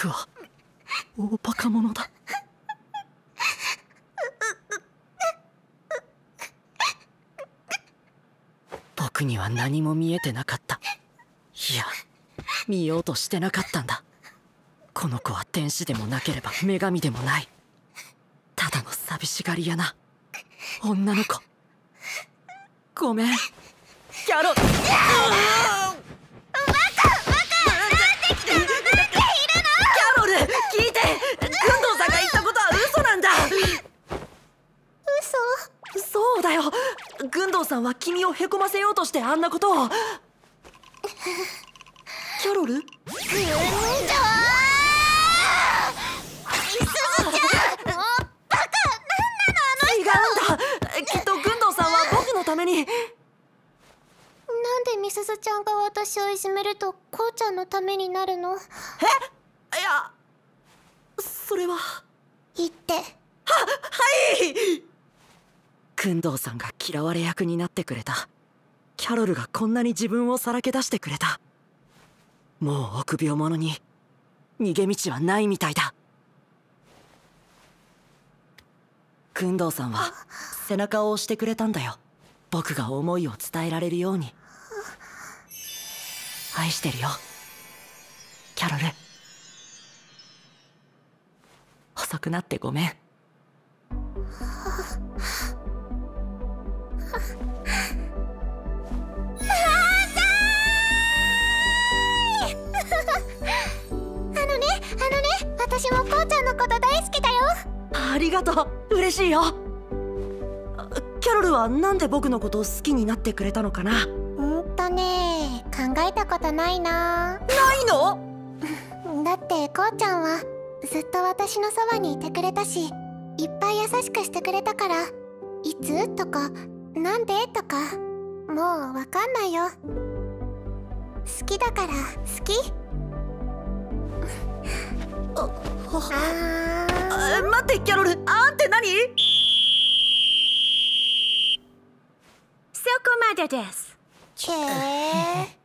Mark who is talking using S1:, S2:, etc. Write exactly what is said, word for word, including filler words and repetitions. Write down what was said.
S1: 僕は大バカ者だ。僕には何も見えてなかった。いや、見ようとしてなかったんだ。この子は天使でもなければ女神でもない。ただの寂しがり屋な女の子。ごめん、キャロ。バカバ
S2: カ、なんで来たの？なんでいるの？キ
S1: ャロル、聞いて。軍藤さんが言ったことは嘘なんだ。
S2: 嘘？
S1: そうだよ。軍藤さんは君をへこませようとしてあんなことを。キャロル？軍藤！
S2: みすずちゃん！もうバカ！なんなのあの人！
S1: 違うんだ。きっと軍藤さんは僕のために。
S2: なんでみすずちゃんが私をいじめるとこうちゃんのためになるの？
S1: え？いや、それは。
S2: 言って。は、
S1: はい。軍藤さんが嫌われ役になってくれた。キャロルがこんなに自分をさらけ出してくれた。もう臆病者に逃げ道はないみたいだ。軍藤さんは背中を押してくれたんだよ。僕が思いを伝えられるように。愛してるよ、キャロル。遅くなってごめん。
S2: 私もこうちゃんのこと大好きだよ。
S1: ありがとう、嬉しいよ。キャロルはなんで僕のことを好きになってくれたのかな。
S2: うんとね、考えたことないな。
S1: ないの？
S2: だってこうちゃんはずっと私のそばにいてくれたし、いっぱい優しくしてくれたから、いつとかなんでとかもうわかんないよ。好きだから好き。
S1: あ
S2: あ
S1: あ、待ってキャロル、あんって何？
S3: そこまでです。
S2: けー